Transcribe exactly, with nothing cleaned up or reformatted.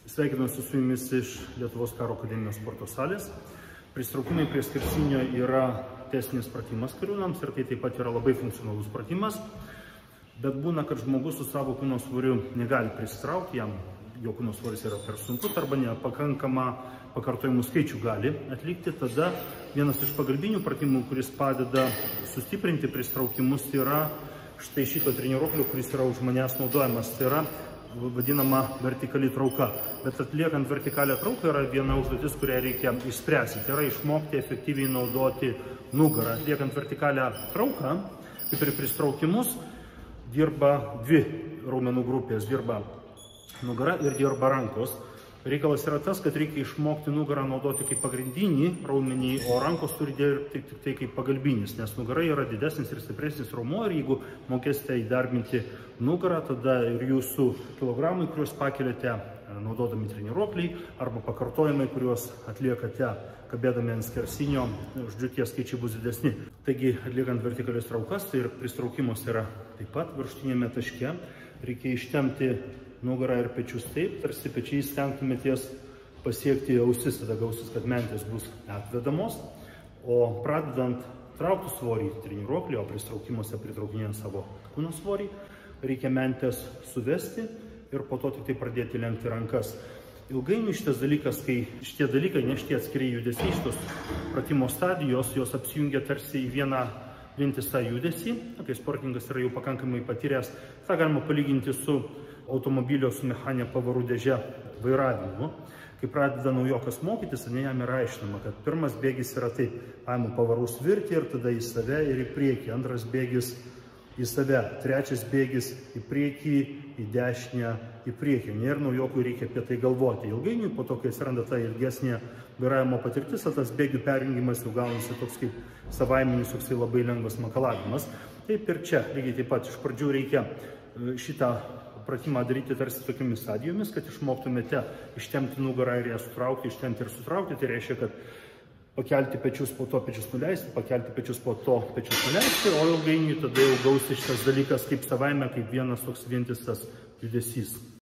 Sveikinuosi su jumis iš Lietuvos karo akademijos sporto salės. Pristraukimai prie skersinio yra tęstinis pratimas kariūnams ir tai taip pat yra labai funkcionalus pratimas. Bet būna, kad žmogus su savo kūno svoriu negali pristraukti, jam jo kūno svoris yra per sunkus arba nepakankamą pakartojimų skaičių gali atlikti. Tada vienas iš pagalbinių pratimų, kuris padeda sustiprinti pristraukimus, yra štai šito treniruoklio, kuris yra už manęs naudojamas. Tai yra vadinama vertikali trauka. Bet atliekant vertikalią trauką yra viena užduotis, kurią reikia išspręsti. Tai yra išmokti efektyviai naudoti nugarą. Atliekant vertikalią trauką, kaip ir pristraukimus, dirba dvi raumenų grupės. Dirba nugara ir dirba rankos. Reikalas yra tas, kad reikia išmokti nugarą naudoti kaip pagrindinį raumenį, o rankos turi dirbti tik tai kaip pagalbinis, nes nugara yra didesnis ir stipresnis raumuo ir jeigu mokėsite įdarbinti nugarą, tada ir jūsų kilogramai, kuriuos pakeliate naudodami treniruokliai, arba pakartojimai, kuriuos atliekate kabėdami ant skersinio, žodžiu, tie skaičiai bus didesni. Taigi, atliekant vertikalias traukas, tai ir pristraukimas yra taip pat viršutinėme taške. Reikia ištempti nugarą ir pečius taip, tarsi pečiais stengtumėties pasiekti ausis, tada gausis, kad mentės bus atvedamos. O pradedant traukti svorį treniruoklį, o pristraukimuose pritraukinėjant savo kūno svorį, reikia mentės suvesti ir po to tik tai pradėti lenkti rankas. Ilgainiui šitas dalykas, kai šitie dalykai, ne šitie atskiri judesiai, šitos pratimo stadijos, jos apsijungia tarsi į vieną vientisą judesį. Kai sportininkas yra jau pakankamai patyręs, tą galima palyginti su automobilio su mechaninė pavarų dėže vairavimu. Kai pradeda naujokas mokytis, jam yra aiškinama, kad pirmas bėgis yra taip, paimu pavarų svirtį ir tada į save ir į priekį. Antras bėgis į save, trečias bėgis į priekį, į dešinę, į priekį. Ir naujokui reikia apie tai galvoti. Ilgainiui, po to, kai atsiranda ta ilgesnė vairavimo patirtis, tas bėgių perjungimas jau gaunasi toks kaip savaiminis, toksai labai lengvas makalavimas. Taip ir čia, lygiai taip pat, iš pradžių reikia šitą pratimą daryti tarsi tokiamis stadijomis, kad išmoktumėte ištempti nugarą ir ją sutraukti, ištempti ir sutraukti. Tai reiškia, kad pakelti pečius, po to pečius nuleisti, pakelti pečius, po to pečius nuleisti, o ilgainiui tada jau gausi šitas dalykas kaip savaime, kaip vienas toks vientisas judesys.